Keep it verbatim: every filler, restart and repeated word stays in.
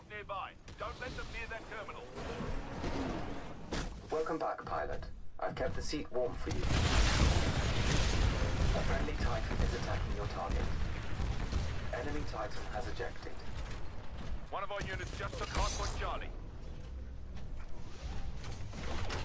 yourself nearby. Don't let them near that terminal. Welcome back, pilot. I've kept the seat warm for you. A friendly Titan is attacking your target. Enemy Titan has ejected. One of our units just took hardpoint Charlie.